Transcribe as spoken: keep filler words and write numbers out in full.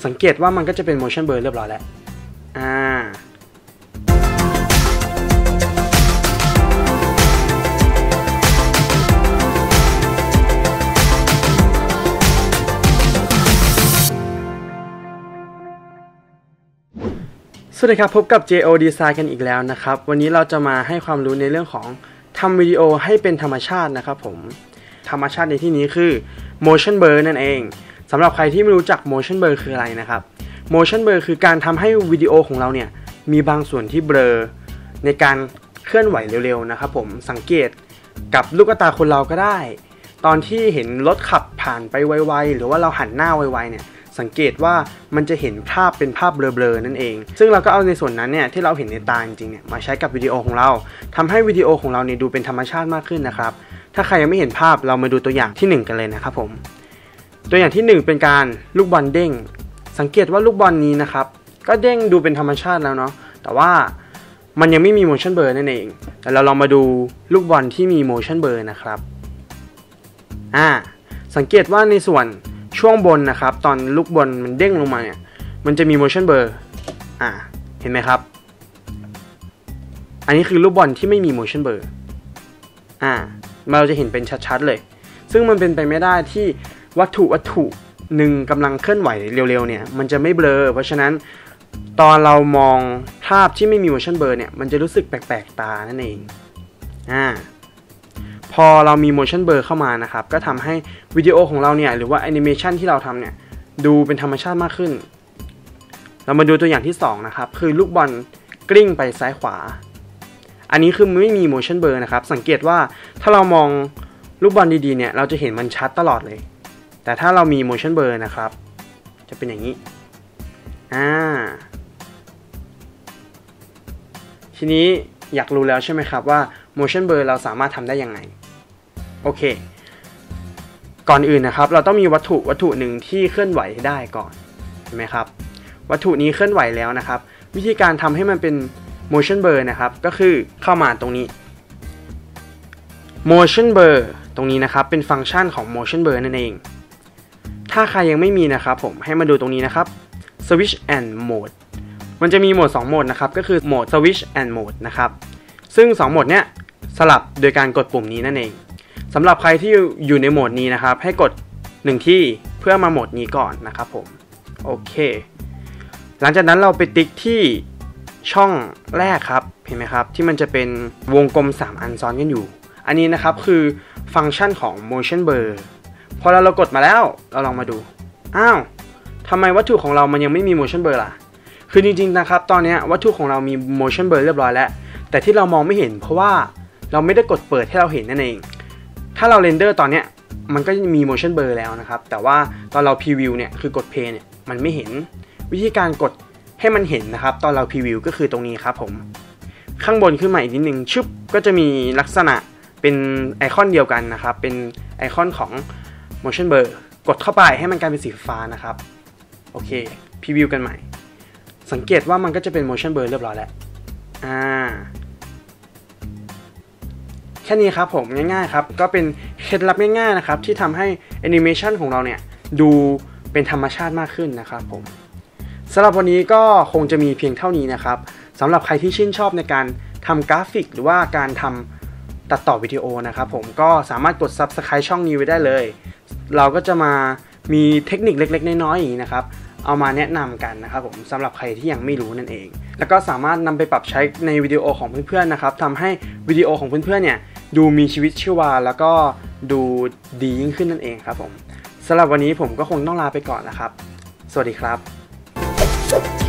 สังเกตว่ามันก็จะเป็น motion blur เรียบร้อยแล้วอ่าสวัสดีครับพบกับ เจ โอ Design กันอีกแล้วนะครับวันนี้เราจะมาให้ความรู้ในเรื่องของทำวิดีโอให้เป็นธรรมชาตินะครับผมธรรมชาติในที่นี้คือ motion blur นั่นเองสำหรับใครที่ไม่รู้จัก motion blur คืออะไรนะครับ motion blur คือการทำให้วิดีโอของเราเนี่ยมีบางส่วนที่เบลอในการเคลื่อนไหวเร็วๆนะครับผมสังเกตกับลูกตาคนเราก็ได้ตอนที่เห็นรถขับผ่านไปไวๆหรือว่าเราหันหน้าไวๆเนี่ยสังเกตว่ามันจะเห็นภาพเป็นภาพเบลอๆนั่นเองซึ่งเราก็เอาในส่วนนั้นเนี่ยที่เราเห็นในตาจริงๆเนี่ยมาใช้กับวิดีโอของเราทำให้วิดีโอของเราเนี่ยดูเป็นธรรมชาติมากขึ้นนะครับถ้าใครยังไม่เห็นภาพเรามาดูตัวอย่างที่หนึ่งกันเลยนะครับผมตัวอย่างที่หนึ่งเป็นการลูกบอลเด้งสังเกตว่าลูกบอลนี้นะครับก็เด้งดูเป็นธรรมชาติแล้วเนาะแต่ว่ามันยังไม่มี motion blur นั่นเองแต่เราลองมาดูลูกบอลที่มี motion blur นะครับอ่าสังเกตว่าในส่วนช่วงบนนะครับตอนลูกบอลมันเด้งลงมาเนี่ยมันจะมี motion blur อ่าเห็นไหมครับอันนี้คือลูกบอลที่ไม่มี motion blur อ่าเราจะเห็นเป็นชัดๆเลยซึ่งมันเป็นไปไม่ได้ที่วัตถุวัตถุหนึ่งกำลังเคลื่อนไหวเร็วๆเนี่ยมันจะไม่เบลอเพราะฉะนั้นตอนเรามองภาพที่ไม่มี motion blur เนี่ยมันจะรู้สึกแปลกๆตานั่นเองอ่าพอเรามี motion blur เข้ามานะครับก็ทำให้วิดีโอของเราเนี่ยหรือว่าแอนิเมชันที่เราทำเนี่ยดูเป็นธรรมชาติมากขึ้นเรามาดูตัวอย่างที่สองนะครับคือลูกบอลกลิ้งไปซ้ายขวาอันนี้คือไม่มี motion blur นะครับสังเกตว่าถ้าเรามองลูกบอลดีๆเนี่ยเราจะเห็นมันชัดตลอดเลยแต่ถ้าเรามี motion blur นะครับจะเป็นอย่างนี้อ่าทีนี้อยากรู้แล้วใช่ไหมครับว่า motion blur เราสามารถทำได้ยังไงโอเคก่อนอื่นนะครับเราต้องมีวัตถุวัตถุหนึ่งที่เคลื่อนไหวได้ก่อนเห็นไหมครับวัตถุนี้เคลื่อนไหวแล้วนะครับวิธีการทำให้มันเป็น motion blur นะครับก็คือเข้ามาตรงนี้ motion blur ตรงนี้นะครับเป็นฟังก์ชันของ motion blur นั่นเองถ้าใครยังไม่มีนะครับผมให้มาดูตรงนี้นะครับ switch and mode มันจะมีโหมดสองโหมดนะครับก็คือโหมด switch and mode นะครับซึ่งสองโหมดเนี้ยสลับโดยการกดปุ่มนี้นั่นเองสำหรับใครที่อยู่ในโหมดนี้นะครับให้กดหนึ่งที่เพื่อมาโหมดนี้ก่อนนะครับผมโอเคหลังจากนั้นเราไปติ๊กที่ช่องแรกครับเห็นไหมครับที่มันจะเป็นวงกลมสามอันซ้อนกันอยู่อันนี้นะครับคือฟังก์ชันของ motion blur พอเราเรากดมาแล้วเราลองมาดูอ้าวทำไมวัตถุของเรามันยังไม่มี motion blur ล่ะคือจริงๆนะครับตอนนี้วัตถุของเรามี motion blur เรียบร้อยแล้วแต่ที่เรามองไม่เห็นเพราะว่าเราไม่ได้กดเปิดให้เราเห็นนั่นเองถ้าเราเรนเดอร์ตอนเนี้ยมันก็มี motion blur แล้วนะครับแต่ว่าตอนเราพรีวิวเนี่ยคือกด play เนี่ยมันไม่เห็นวิธีการกดให้มันเห็นนะครับตอนเราพรีวิวก็คือตรงนี้ครับผมข้างบนขึ้นมาอีกนิดนึงชึบก็จะมีลักษณะเป็นไอคอนเดียวกันนะครับเป็นไอคอนของ motion blur กดเข้าไปให้มันกลายเป็นสีฟ้านะครับโอเคพรีวิวกันใหม่สังเกตว่ามันก็จะเป็น motion blur เรียบร้อยแล้วอ่าแค่นี้ครับผมง่ายๆครับก็เป็นเคล็ดลับง่ายๆนะครับที่ทำให้แอนิเมชันของเราเนี่ยดูเป็นธรรมชาติมากขึ้นนะครับผมสำหรับวันนี้ก็คงจะมีเพียงเท่านี้นะครับสำหรับใครที่ชื่นชอบในการทำกราฟิกหรือว่าการทำตัดต่อวิดีโอนะครับผมก็สามารถกด ซับสไครบ์ ช่องนี้ไว้ได้เลยเราก็จะมามีเทคนิคเล็กๆน้อยๆอย่างนี้นะครับเอามาแนะนำกันนะครับผมสำหรับใครที่ยังไม่รู้นั่นเองแล้วก็สามารถนำไปปรับใช้ในวิดีโอของเพื่อนๆนะครับทำให้วิดีโอของเพื่อนๆเนี่ยดูมีชีวิตชีวาแล้วก็ดูดียิ่งขึ้นนั่นเองครับผมสำหรับวันนี้ผมก็คงต้องลาไปก่อนนะครับสวัสดีครับ